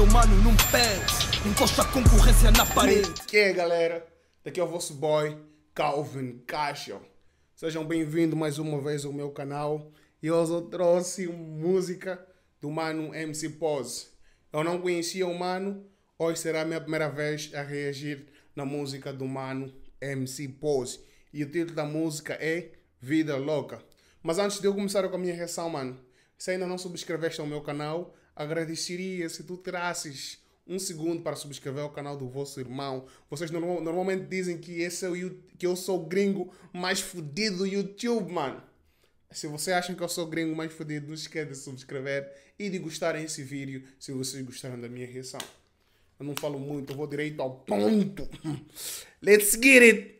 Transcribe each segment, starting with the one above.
teu mano não pede. Encosta a concorrência na parede. Que é, galera? Daqui é o vosso boy, Calvin Caixa. Sejam bem-vindos mais uma vez ao meu canal. E hoje eu trouxe música do mano MC Pose. Eu não conhecia o mano, hoje será a minha primeira vez a reagir na música do mano MC Pose. E o título da música é Vida Louca. Mas antes de eu começar com a minha reação, mano, se ainda não subscreveste ao meu canal, agradeceria se tu terasses um segundo para subscrever ao canal do vosso irmão. Vocês normalmente dizem que que eu sou o gringo mais fodido do YouTube, mano. Se vocês acham que eu sou o gringo mais fodido, não esqueçam de subscrever e de gostarem desse vídeo se vocês gostaram da minha reação. Eu não falo muito, eu vou direito ao ponto. Let's get it!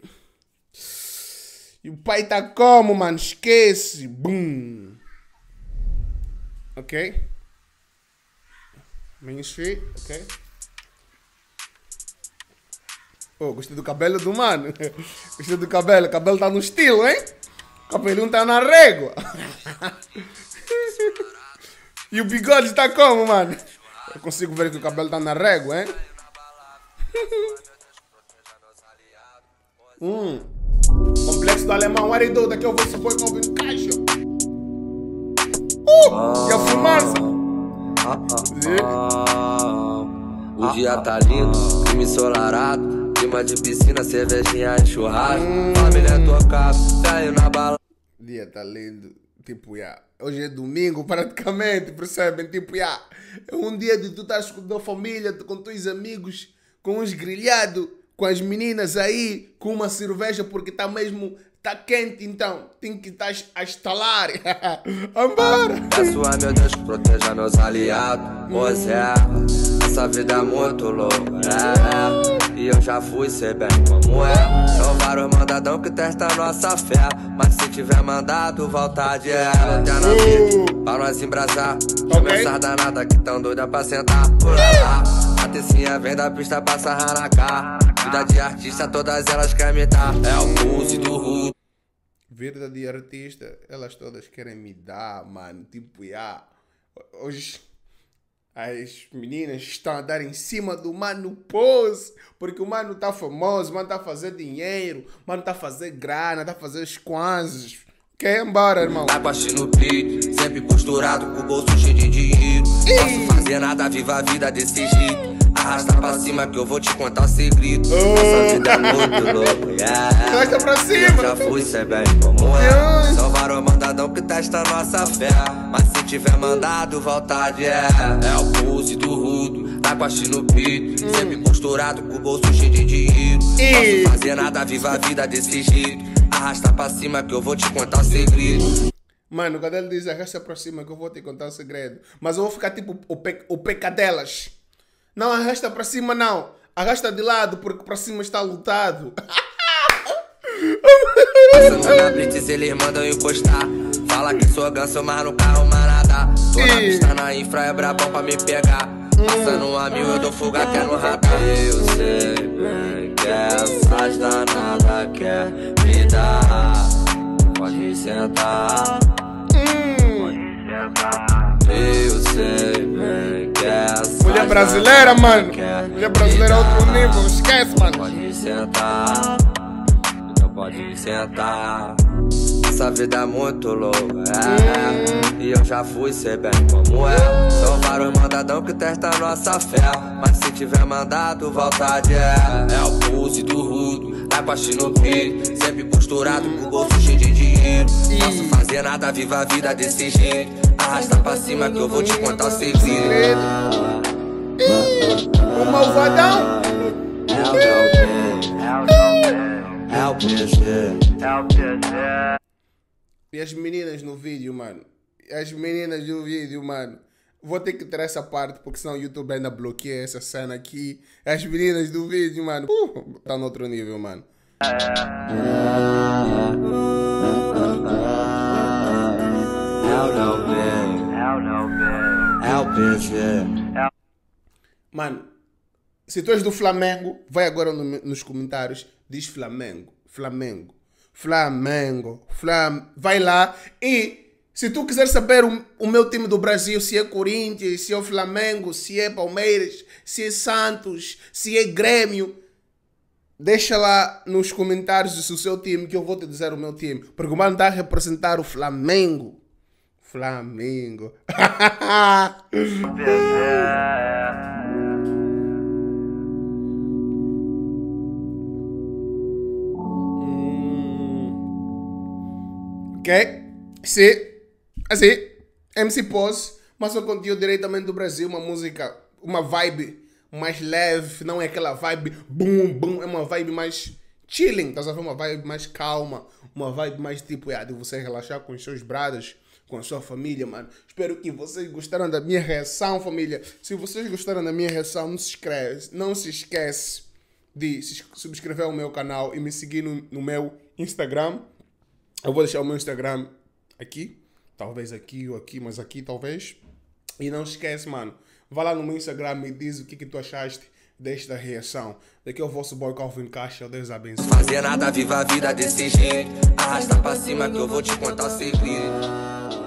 E o pai tá como, mano? Esquece! Boom! Ok? Main Street, ok? Oh, gostei do cabelo do mano. Gostei do cabelo. O cabelo tá no estilo, hein? O cabelinho tá na régua. E o bigode tá como, mano? Eu consigo ver que o cabelo tá na régua, hein? Complexo do alemão, what it do? Daqui eu vou supor que eu vim caixa. Que a fumaça. O dia tá lindo, clima ensolarado, clima de piscina, cervejinha e churrasco. Família tocada, caiu na bala. Dia tá lindo, tipo, hoje é domingo praticamente, percebem? Tipo, é um dia de tu estás com a tua família, com teus amigos, com uns grelhados, com as meninas aí, com uma cerveja, porque tá mesmo, tá quente, então tem que estar a estalar. Vambora! Peço a meu Deus que proteja meus aliados. Pois é, essa vida é muito louca, e eu já fui, sei bem como é. São vários mandadão que testam nossa fé, mas se tiver mandado, volta de ela. Já na vida, pra nós embrasar. Chama sardanada que tão doida pra sentar por lá. A tecinha vem da pista pra sarrar na cara. Vida de artista, todas elas querem me dar. É o pulse do rudo. Vida de artista, elas todas querem me dar, mano. Tipo, hoje as meninas estão a dar em cima do mano Pose, porque o mano tá famoso, o mano tá a fazer dinheiro, o mano tá a fazer grana, tá a fazer os quanzes. Quer ir embora, irmão? Tá com a no peito, sempre posturado, com o bolso cheio de dinheiro. Posso fazer nada, viva a vida desse jeito. Arrasta pra cima que eu vou te contar o segredo. Essa vida é muito louca, Arrasta pra cima. Eu já fui, cê bem como é. São vários mandadão que testa nossa fé, mas se tiver mandado, vontade é o pulse do rudo. Tá com a no peito, sempre posturado, com o bolso cheio de dinheiro. Posso fazer nada, viva a vida desse jeito. Arrasta pra cima que eu vou te contar o segredo. Mano, quando ele diz arrasta pra cima que eu vou te contar o segredo, mas eu vou ficar tipo o pecadelas. Não arrasta pra cima, não. Arrasta de lado, porque pra cima está lutado. Passando na blitz, eles mandam encostar. Fala que sou ganso, mas no carro manada. Tô na pista, na infra, é brabão pra me pegar. Passando a mil, eu dou fuga que é no radar. Eu sei bem que essas danadas quer me dar. Pode sentar. Eu sei bem que essa mulher brasileira, mano. Mulher brasileira é outro nível, esquece, mano. Pode sentar, então pode sentar. Essa vida é muito louca, e eu já fui, sei bem como é. São vários mandadão que testam nossa fé, mas se tiver mandado, vontade é o pulse do rudo. Tá com a no peito, sempre posturado, com o bolso cheio de dinheiro. Posso fazer nada, viva a vida desse jeito. Arrasta pra cima que eu vou te contar o segredo. O malvadão. É o PG. E as meninas no vídeo, mano. As meninas do vídeo, mano. Vou ter que tirar essa parte, porque senão o YouTube ainda bloqueia essa cena aqui. As meninas do vídeo, mano. Tá no outro nível, mano. É o PG. Mano, se tu és do Flamengo, vai agora nos comentários. Diz Flamengo. Flamengo. Flamengo. Vai lá e Se tu quiser saber o meu time do Brasil, se é Corinthians, se é o Flamengo, se é Palmeiras, se é Santos, se é Grêmio, deixa lá nos comentários o seu time que eu vou te dizer o meu time. Porque o mano está a representar o Flamengo. Flamengo. Ok? Sim. Assim, MC Pose, mas o conteúdo diretamente do Brasil, uma música, uma vibe mais leve, não é aquela vibe boom, boom, é uma vibe mais chilling, estás a ver? Uma vibe mais calma, uma vibe mais tipo, de você relaxar com os seus brothers, com a sua família, mano. Espero que vocês gostaram da minha reação, família. Se vocês gostaram da minha reação, não se esquece de se subscrever ao meu canal e me seguir no meu Instagram. Eu vou deixar o meu Instagram aqui. Talvez aqui ou aqui, mas aqui talvez. E não esquece, mano. Vá lá no meu Instagram e diz o que tu achaste desta reação. Daqui é o vosso boy Calvin Caixa. Deus abençoe. Fazer nada, viva a vida desse jeito. Arrasta pra cima que eu vou te contar o segredo.